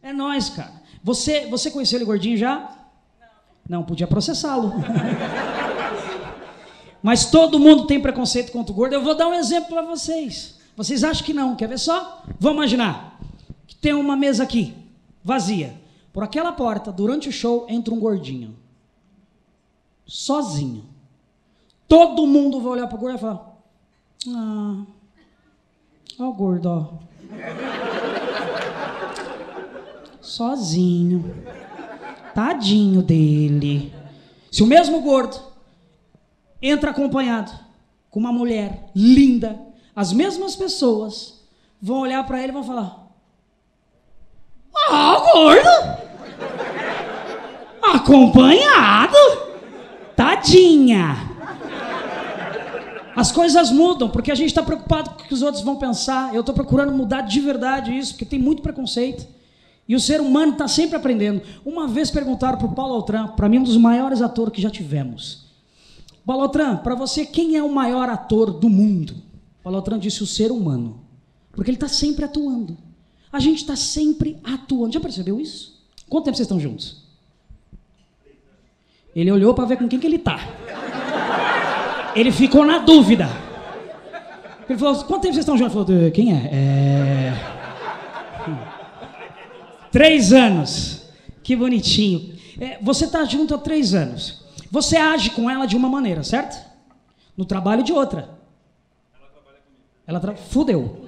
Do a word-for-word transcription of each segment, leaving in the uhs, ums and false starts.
É nóis, cara. Você, você conheceu ele gordinho já? Não. Não, podia processá-lo. Mas todo mundo tem preconceito contra o gordo. Eu vou dar um exemplo para vocês. Vocês acham que não? Quer ver só? Vamos imaginar que tem uma mesa aqui, vazia. Por aquela porta, durante o show, entra um gordinho. Sozinho. Todo mundo vai olhar pro gordo e vai falar: ah, ó o gordo, ó. Sozinho. Tadinho dele. Se o mesmo gordo entra acompanhado com uma mulher linda, as mesmas pessoas vão olhar pra ele e vão falar: ah, o gordo! Acompanhado? Tadinha! As coisas mudam, porque a gente está preocupado com o que os outros vão pensar. Eu estou procurando mudar de verdade isso, porque tem muito preconceito. E o ser humano está sempre aprendendo. Uma vez perguntaram para o Paulo Altran, para mim um dos maiores atores que já tivemos: Paulo Altran, para você, quem é o maior ator do mundo? Paulo Altran disse: o ser humano. Porque ele está sempre atuando. A gente está sempre atuando. Já percebeu isso? Quanto tempo vocês estão juntos? Ele olhou para ver com quem que ele está. Ele ficou na dúvida. Ele falou: quanto tempo vocês estão juntos? Ele falou: quem é? É... Três anos. Que bonitinho. É, você está junto há três anos. Você age com ela de uma maneira, certo? No trabalho de outra. Ela trabalha comigo. Ela tra... Fudeu.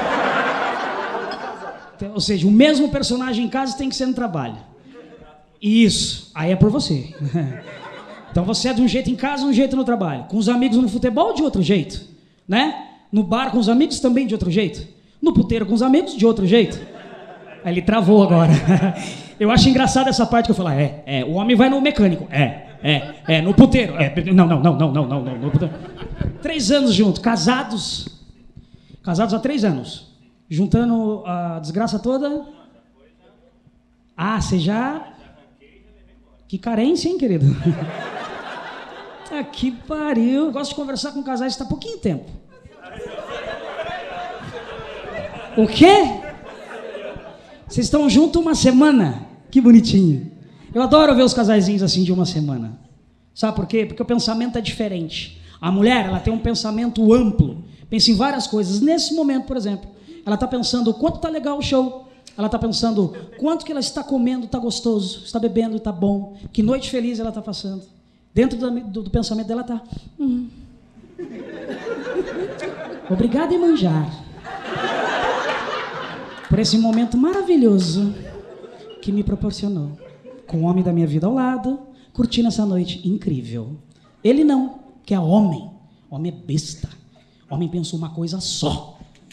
Ou seja, o mesmo personagem em casa tem que ser no trabalho. Isso. Aí é por você. Então você é de um jeito em casa, de um jeito no trabalho. Com os amigos no futebol, de outro jeito. Né? No bar com os amigos, também de outro jeito. No puteiro com os amigos, de outro jeito. Aí ele travou agora. Eu acho engraçado essa parte que eu falo: é, é, o homem vai no mecânico. É, é, é, no puteiro. É, não, não, não, não, não, não, não. No puteiro. Três anos juntos, casados. Casados há três anos. Juntando a desgraça toda. Ah, você já... Que carência, hein, querido? Ah, que pariu. Eu gosto de conversar com casais que está há pouquinho tempo. O quê? Vocês estão juntos uma semana? Que bonitinho. Eu adoro ver os casaizinhos assim de uma semana. Sabe por quê? Porque o pensamento é diferente. A mulher, ela tem um pensamento amplo. Pensa em várias coisas. Nesse momento, por exemplo, ela está pensando o quanto está legal o show. Ela está pensando quanto que ela está comendo, está gostoso, está bebendo, está bom, que noite feliz ela está passando. Dentro do, do, do pensamento dela está... Hum. Obrigada, Iemanjá, por esse momento maravilhoso que me proporcionou. Com o homem da minha vida ao lado, curtindo essa noite incrível. Ele não, que é homem. Homem é besta. Homem pensa uma coisa só.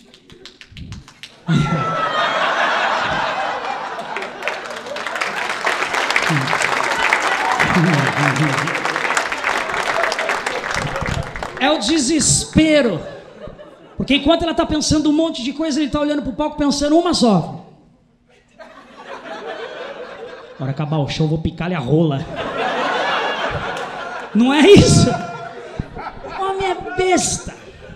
É o desespero. Porque enquanto ela está pensando um monte de coisa, ele está olhando para o palco pensando uma só. Na hora acabar o show, vou picar-lhe a rola. Não é isso? O homem é besta.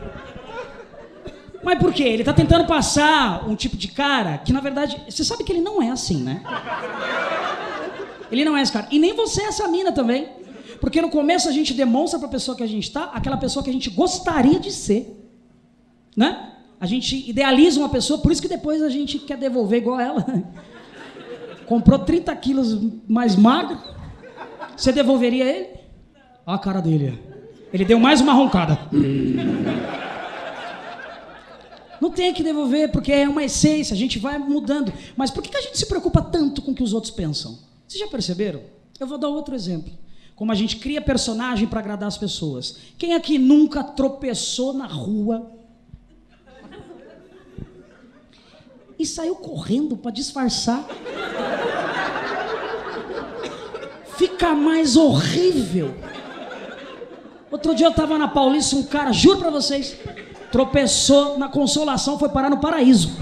Mas por quê? Ele está tentando passar um tipo de cara que, na verdade, você sabe que ele não é assim, né? Ele não é esse cara. E nem você é essa mina também. Porque no começo a gente demonstra para a pessoa que a gente está aquela pessoa que a gente gostaria de ser. Né? A gente idealiza uma pessoa, por isso que depois a gente quer devolver igual ela. Comprou trinta quilos mais magro. Você devolveria ele? Olha a cara dele. Ele deu mais uma roncada. Não tem que devolver, porque é uma essência, a gente vai mudando. Mas por que a gente se preocupa tanto com o que os outros pensam? Vocês já perceberam? Eu vou dar outro exemplo. Como a gente cria personagem para agradar as pessoas. Quem aqui nunca tropeçou na rua e saiu correndo para disfarçar? Fica mais horrível. Outro dia eu estava na Paulista, um cara, juro para vocês, tropeçou na Consolação, foi parar no Paraíso.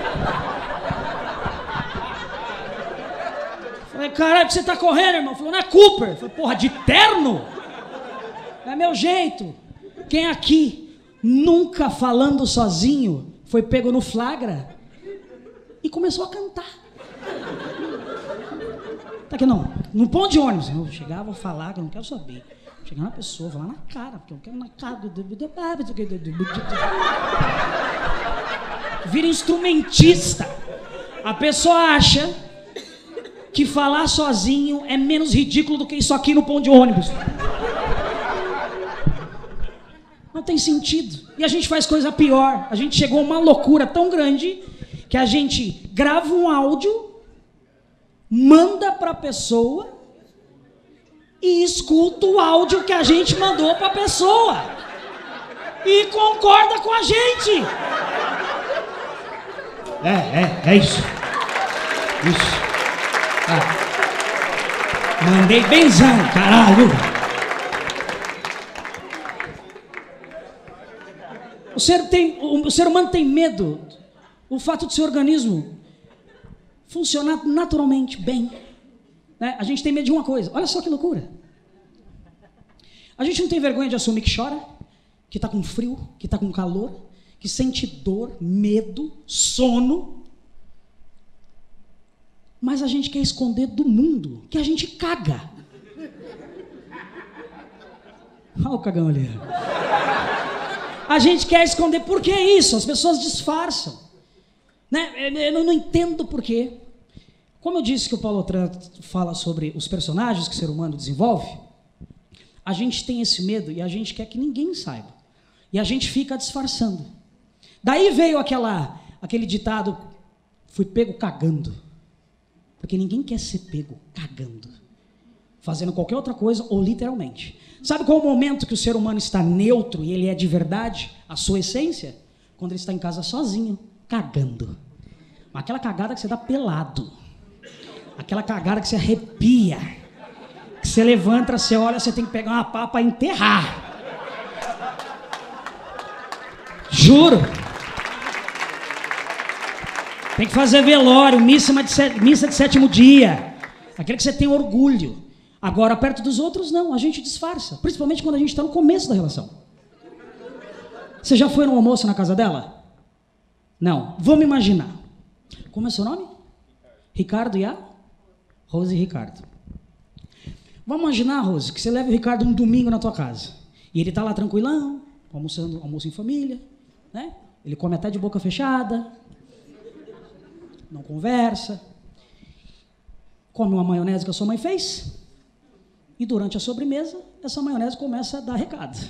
Falei: caralho, que você tá correndo, irmão? Falou: não é Cooper. Falei: porra, de terno? É meu jeito. Quem aqui nunca falando sozinho foi pego no flagra e começou a cantar? Aqui não, no ponto de ônibus. Eu chegava, vou falar, que eu não quero saber. Chegar na pessoa, falar na cara, porque eu quero na cara. Vira instrumentista. A pessoa acha que falar sozinho é menos ridículo do que isso aqui no ponto de ônibus. Não tem sentido. E a gente faz coisa pior. A gente chegou a uma loucura tão grande que a gente grava um áudio, manda para a pessoa e escuta o áudio que a gente mandou para a pessoa e concorda com a gente. É, é, é isso. Isso. Ah. Mandei benzão, caralho. O ser, tem, o ser humano tem medo. O fato de seu organismo funcionar naturalmente bem. Né? A gente tem medo de uma coisa. Olha só que loucura. A gente não tem vergonha de assumir que chora, que está com frio, que está com calor, que sente dor, medo, sono. Mas a gente quer esconder do mundo que a gente caga. Olha o cagão ali. A gente quer esconder. Por que isso? As pessoas disfarçam. Né? Eu não entendo por quê. Como eu disse que o Paulo Otran fala sobre os personagens que o ser humano desenvolve, a gente tem esse medo e a gente quer que ninguém saiba. E a gente fica disfarçando. Daí veio aquela, aquele ditado, fui pego cagando. Porque ninguém quer ser pego cagando. Fazendo qualquer outra coisa ou literalmente. Sabe qual é o momento que o ser humano está neutro e ele é de verdade, a sua essência? Quando ele está em casa sozinho, cagando. Aquela cagada que você dá pelado. Aquela cagada que você arrepia. Que você levanta, você olha, você tem que pegar uma pá para enterrar. Juro. Tem que fazer velório, missa de, set... missa de sétimo dia. Aquele que você tem orgulho. Agora, perto dos outros, não. A gente disfarça. Principalmente quando a gente está no começo da relação. Você já foi no almoço na casa dela? Não. Vamos imaginar. Como é seu nome? Ricardo e a? Rose e Ricardo. Vamos imaginar, Rose, que você leva o Ricardo um domingo na tua casa. E ele está lá tranquilão, almoçando, almoço em família, né? Ele come até de boca fechada, não conversa, come uma maionese que a sua mãe fez, e durante a sobremesa, essa maionese começa a dar recado.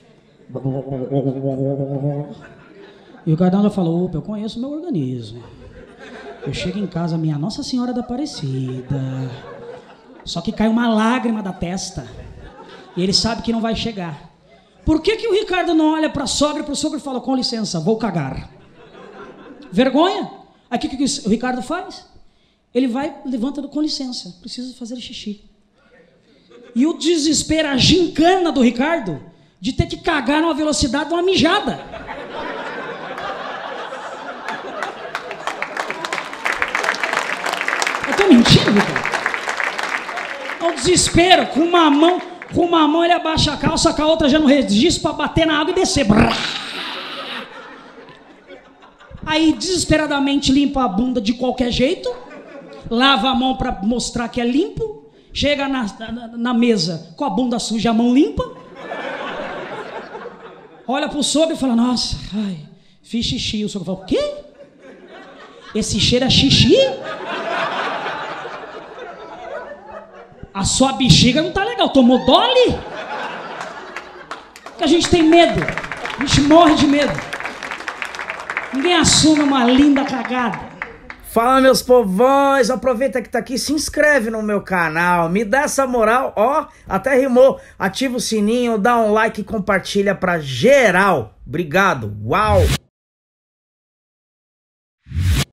E o Ricardo já falou, opa, eu conheço o meu organismo. Eu chego em casa, minha Nossa Senhora da Aparecida. Só que cai uma lágrima da testa. E ele sabe que não vai chegar. Por que que o Ricardo não olha para a sogra e para o sogro e fala, com licença, vou cagar? Vergonha? Aí o que, que o Ricardo faz? Ele vai, levanta, com licença, preciso fazer xixi. E o desespero, a gincana do Ricardo, de ter que cagar numa velocidade de uma mijada. Eu tô mentindo, Ricardo? É o desespero, com uma mão, com uma mão ele abaixa a calça, com a outra já não resiste para bater na água e descer. Aí desesperadamente limpa a bunda de qualquer jeito, lava a mão para mostrar que é limpo, chega na, na, na mesa com a bunda suja, a mão limpa, olha pro sogro e fala, nossa, ai, fiz xixi. O sogro fala, o quê? Esse cheiro é xixi? A sua bexiga não tá legal, tomou dole? Porque a gente tem medo, a gente morre de medo. Ninguém assume uma linda cagada. Fala, meus povões, aproveita que tá aqui, se inscreve no meu canal, me dá essa moral, ó, até rimou, ativa o sininho, dá um like e compartilha pra geral. Obrigado, uau!